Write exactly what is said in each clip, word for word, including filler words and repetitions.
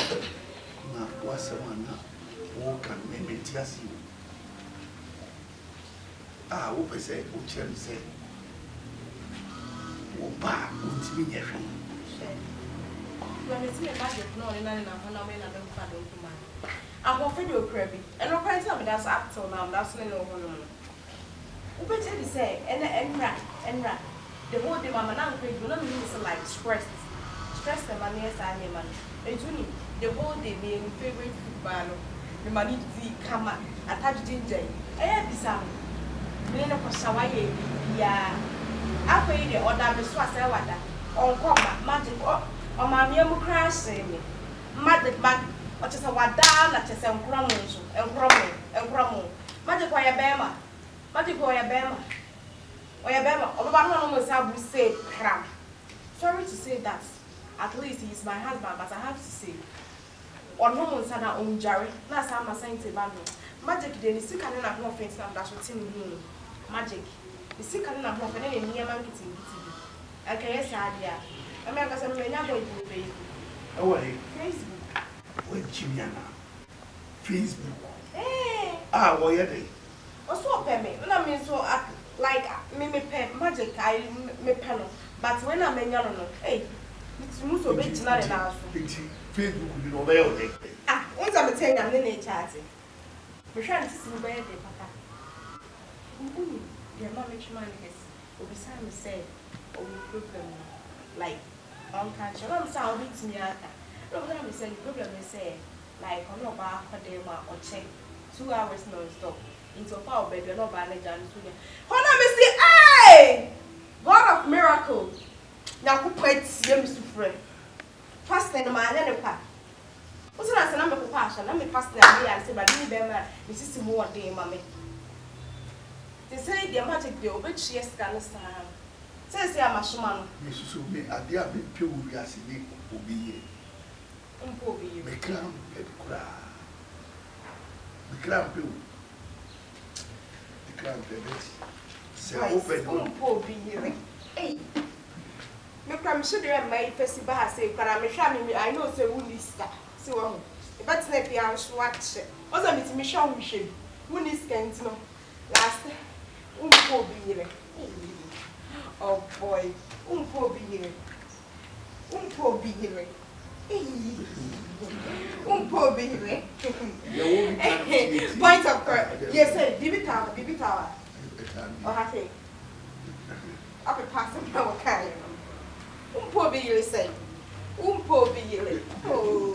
na wasema na woka memetiasi ah wo pese o chem se wo ba untimi nyehwe when it's me magic no na na na me na be fa do kuma aho fe do krabi and no quite tell me that's up till now that's no no no wo be tell say and enra enra the whole day mama na nkwe do no mean is like stressed stress the money as I man etuni the whole day me favorite food bar no the money tea kama attach ginger eh bisa me no ko shawaye ya afa yi de order me so asa wada on koma magic o ma me mu crash me magic mag o chese wada na chese nkromo nso nkromo nkromo magic o ya bema magic o ya bema o ya bema o baba no no say abu say kram sorry to say that at least he is my husband but I have to say on no mo sana on jare na sa ma sente ba no magic de ni sika na no offense na dash tin hu magic ni sika na no offense na ni man kitin kiti akaye sa dia e me akasa me nya boy bu be awai Facebook we chimiana Facebook eh ah wo ye dey o so pe me na me so like me me pe magic I me pe no but when I menya no no eh it's much of it na na so Facebook ni no be o dey ah what's am telling am na chat me try to see be dey papa nguni ya mama chima ni hes obisa me say o problem like on can show am say o bit me aka no me say the problem is say like on no ba for dem or check two hours non stop into power bed no ba na jan so ya hono me say hey God of miracle na ku pati am sufre fasting ma na ne pa oso na se na me ko pa sha na me fasting na ya se ba ni be ma me sisi mo ode ma me they say the magic dey obechi yes kan sa say say amashoma no me susu me ade a be pe wo wiase ni obi ye mpo obi ye me kram e kura me kram pe wo me kram pe be se open mpo obi ye eh me kram should dey my festival say kara me hwa me I know say we lista see wo ho e bet na pia so watch ozo me ti me hwa wo hwe we ni skent no last umpo biyire oh boy umpo biyire umpo biyire umpo biyire point of correct yes sir bibi tawa bibi tawa oh happy up pass it now okay umpo biyire say umpo biyire oh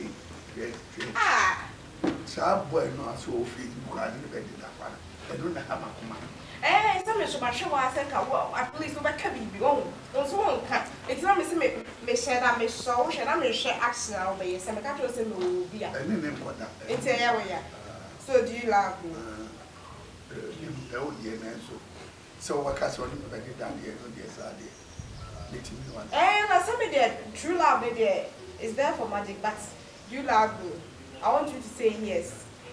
ah sa boy no aso Facebook ani be di da kwa e do na ha makoma eh so me so ba hwe wa se ka wo at least wo ba ka bibi won won so won ka eti na me se me me share da me so wo share na me share action na wo be se me ka to se me wo bi a eni ne nkoda enti ya we ya so do you love me eh e o ye na so so wa ka so ni be di da ye no de sa de let me one eh na so me there true love me there is there for magic but you love me I want you to say yes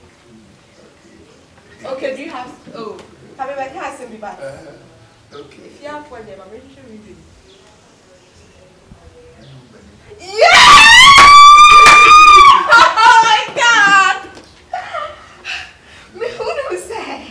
okay do you have oh have you ever had some back uh, okay if you have for them I'm ready to read it yeah oh my god me who do say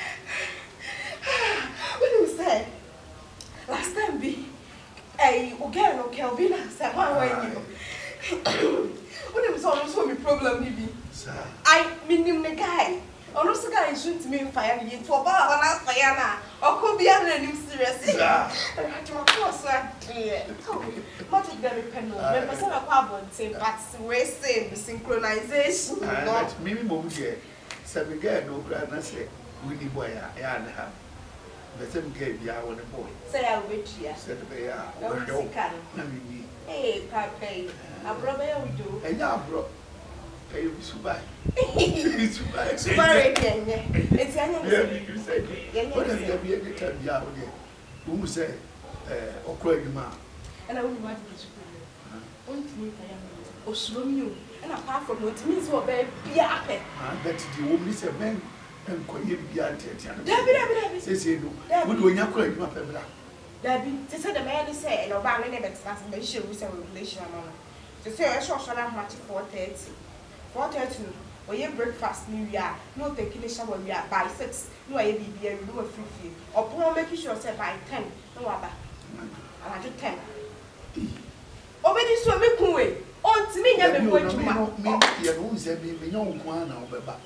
what do you say last time be hey again okay Kelvin said why why you what do you say also me problem maybe I mean the guy ono so guy shouldn't me fire me to ba ona fire na okobia na nim serious ah I was like what did them pen no me person akwa abonte but we say synchronization no me me mom here say me guy no cry na say we ni boy ya ya na ha be say me guy bia won boy say I wait here say the ya o sika na me ni eh papa abro be we do enya abro pay subai subai subai kenye eti anya me say what is the be the time ya o de wo say eh okro adwuma and I will want to school on to me kaya o slomio and apart from what means what be bia ape ah that the woman say men en koye bia ntete an dabi dabi dabi say say no wo de onya kro adwuma pebra dabi say say the man say and oba me ne better me share we say relation mama To say I shall shall have much four thirty. Four thirty. Or your breakfast new year, no taking a shower we are by six, no I be beer, no free fee. Or poor making sure say by ten, no other. And I do ten. Already so make way. On to me, never going to me. You don't say me, no one over back.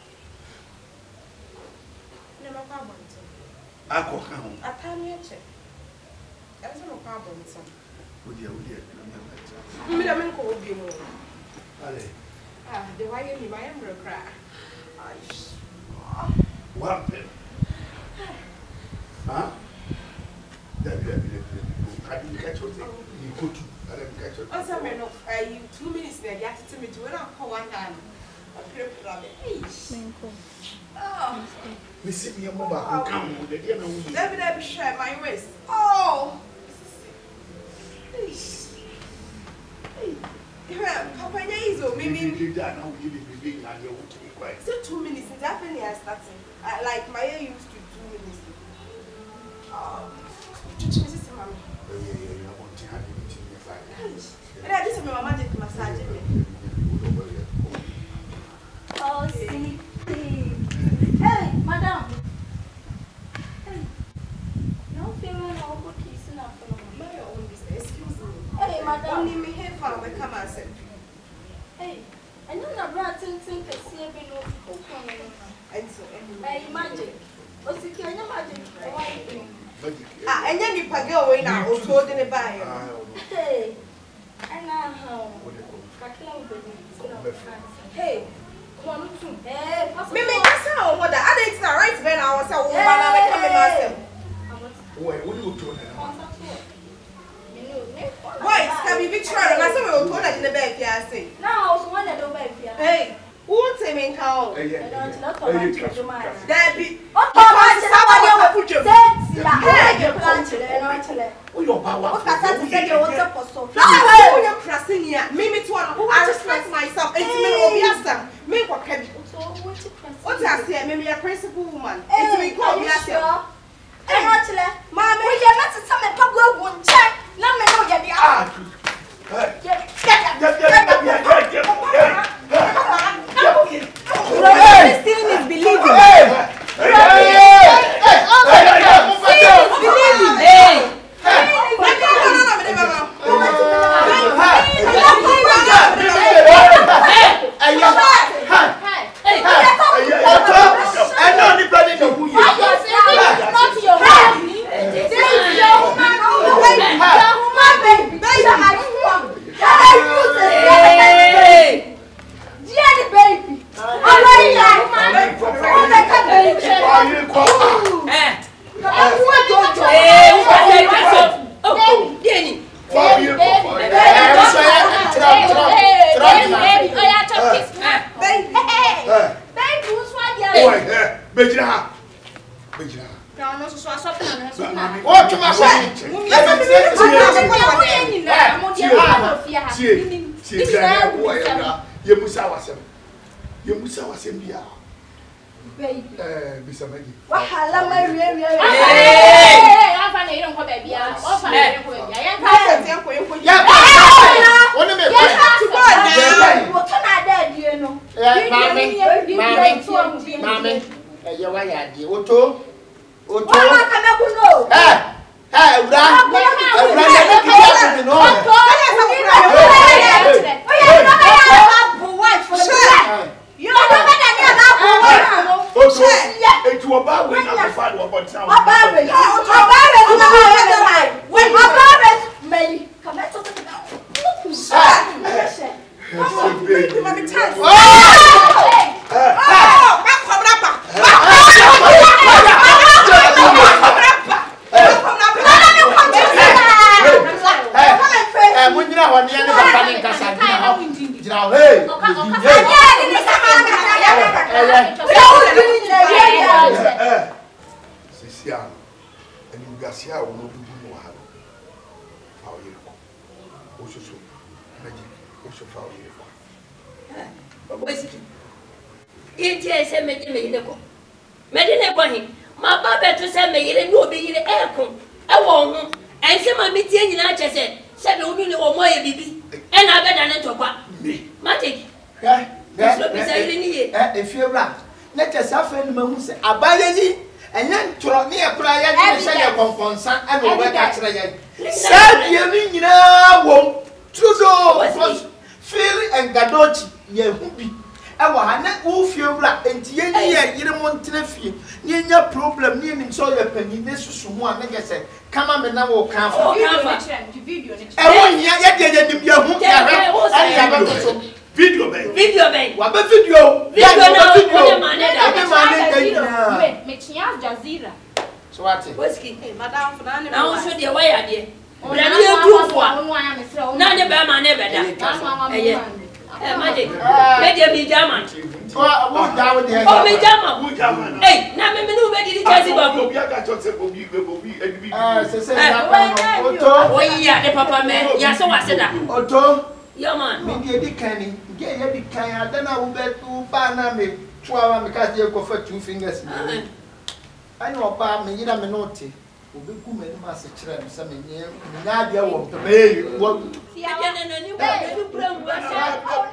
Never carbon. I go home. I can't yet. That's no carbon. Would you, would you? Me, I'm going to be more. Ah, the way you buy him, cry. One pen. Huh? That you have I didn't catch what you go to. I didn't catch what. Also, man, of I two minutes there, you have to tell me to when I call one hand. I pray for that. Oh, we see your mobile. Come on, the dear no. Let me never share my waist. Oh, Papa, is or maybe you that now give it being and you want to be quiet. So two minutes definitely are starting. I like my used to two minutes. Oh, Missus Mammy. Oh, yeah, yeah, you want to have it in your fire. And I just remember magic massage. Oh, see. Hey, madam. Hey, no feeling no good kiss enough for my own business. Excuse me. Hey, madam. Only me here for the come and say. Hey, I know that brat and think that see a bit of and so, hey, magic. What's the kind of magic? Ah, and then you pay away now, or told in the buyer. Hey, and now, hey, come on, hey, maybe that's how what the other are right when I was a woman. Wait, what do you do now? Why, can we be trying? And I said, we will told in the bed, yes. Now, I was one that don't bed. Hey, what's a main cow? I don't know. That be what somebody will put your head, your planted and not your power. What I said, you want to so far. You're crossing here. Maybe to I respect myself. It's me, Obiasa. Me, what can you? What I say, maybe a principal woman. It's me, Obiasa. Hey, Mamma, you're not to tell me Pablo won't check. Let me know you're the ah. Seeing is believing. And I better not talk me. Magic. Eh, if you're right, let us have a moment. Abide and then to me a prayer and say a confonsan and over catch a sad you know, Trudeau, Phil and Gadochi, ye whoopee. I want to feel black and Tia, you don't want to feel near your problem, near him so your penny. This is one, like I said, come on and now will come for video. I want you video bay. Video bay. What a video? Video Jazeera. So what's it? Whiskey. Madam, for that, now should the way I did. But I need two for none of them are never done. Magic. Let there be diamond. Oh, be diamond. Hey, now maybe nobody did tell you about oh, yeah, the papa man. Yeah, so I said that. Otto. Yeah, man. Maybe the canning. Get the can. Then I will bet two banana two hours because they go for two fingers. I know about me, I'm a naughty. We be good men, master children, some in here. Nadia won't pay you. What?